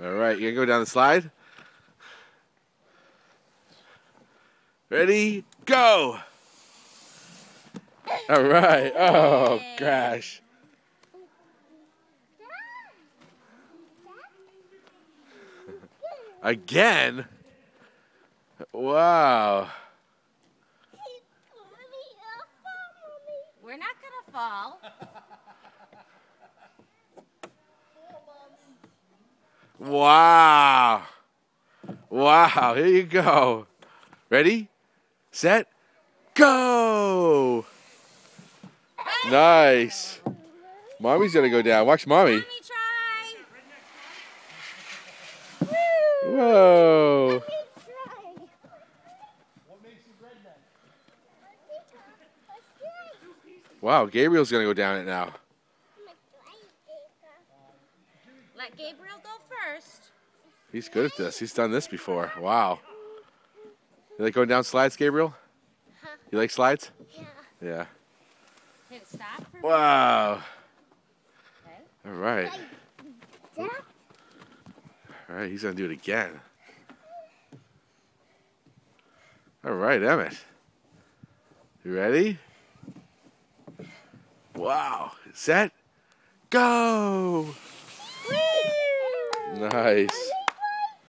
All right, you gonna go down the slide? Ready, go! All right. Oh, gosh. Again? Wow. We're not gonna fall. Wow. Wow, here you go. Ready, set, go! Nice. Mommy's gonna go down. Watch Mommy. Mommy, try. Whoa. Wow, Gabriel's gonna go down it now. Let Gabriel go first. He's good at this. He's done this before. Wow. You like going down slides, Gabriel? Huh? You like slides? Yeah. Yeah. Hit stop for Wow. Okay. All right. Like that? All right, he's gonna do it again. All right, Emmett. You ready? Wow. Set. Go. Whee! Nice.